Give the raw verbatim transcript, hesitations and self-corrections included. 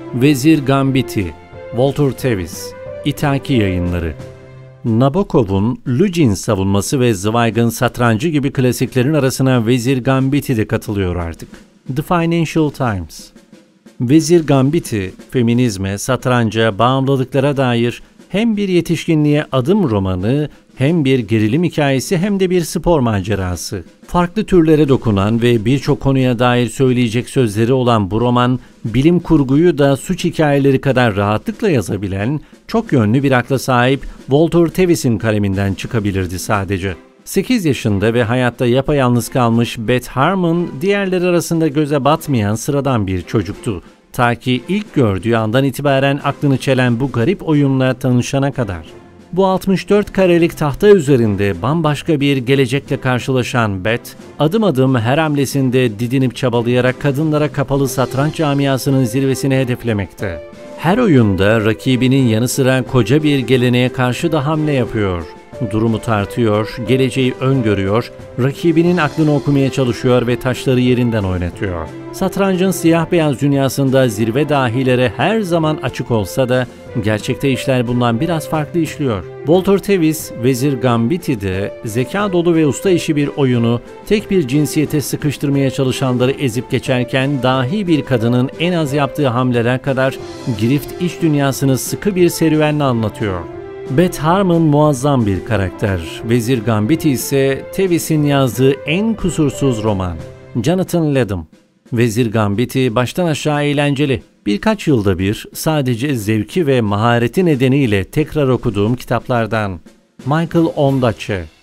Vezir Gambiti, Walter Tevis, İthaki Yayınları. Nabokov'un Lugin savunması ve Zweig'ın Satrancı gibi klasiklerin arasına Vezir Gambiti de katılıyor artık. The Financial Times. Vezir Gambiti, feminizme, satranca, bağımlılıklara dair hem bir yetişkinliğe adım romanı, hem bir gerilim hikayesi hem de bir spor macerası. Farklı türlere dokunan ve birçok konuya dair söyleyecek sözleri olan bu roman, bilim kurguyu da suç hikayeleri kadar rahatlıkla yazabilen, çok yönlü bir akla sahip Walter Tevis'in kaleminden çıkabilirdi sadece. sekiz yaşında ve hayatta yapayalnız kalmış Beth Harmon, diğerleri arasında göze batmayan sıradan bir çocuktu. Ta ki ilk gördüğü andan itibaren aklını çelen bu garip oyunla tanışana kadar. Bu altmış dört karelik tahta üzerinde bambaşka bir gelecekle karşılaşan Beth, adım adım her hamlesinde didinip çabalayarak kadınlara kapalı satranç camiasının zirvesini hedeflemekte. Her oyunda rakibinin yanı sıra koca bir geleneğe karşı da hamle yapıyor. Durumu tartıyor, geleceği öngörüyor, rakibinin aklını okumaya çalışıyor ve taşları yerinden oynatıyor. Satrancın siyah beyaz dünyasında zirve dahilere her zaman açık olsa da gerçekte işler bundan biraz farklı işliyor. Walter Tevis, Vezir Gambiti'de zeka dolu ve usta işi bir oyunu tek bir cinsiyete sıkıştırmaya çalışanları ezip geçerken dahi bir kadının en az yaptığı hamleler kadar girift iç dünyasını sıkı bir serüvenle anlatıyor. Beth Harmon muazzam bir karakter. Vezir Gambiti ise Tevis'in yazdığı en kusursuz roman. Jonathan Lethem. Vezir Gambiti baştan aşağı eğlenceli. Birkaç yılda bir sadece zevki ve mahareti nedeniyle tekrar okuduğum kitaplardan. Michael Ondaatje.